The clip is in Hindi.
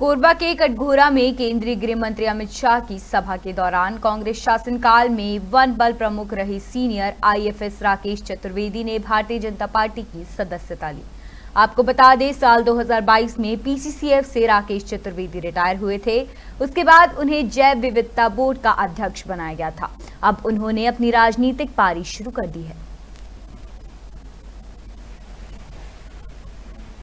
कोरबा के कटघोरा में केंद्रीय गृह मंत्री अमित शाह की सभा के दौरान कांग्रेस शासनकाल में वन बल प्रमुख रहे सीनियर आईएफएस राकेश चतुर्वेदी ने भारतीय जनता पार्टी की सदस्यता ली। आपको बता दें, साल 2022 में पीसीसीएफ से राकेश चतुर्वेदी रिटायर हुए थे। उसके बाद उन्हें जैव विविधता बोर्ड का अध्यक्ष बनाया गया था। अब उन्होंने अपनी राजनीतिक पारी शुरू कर दी है।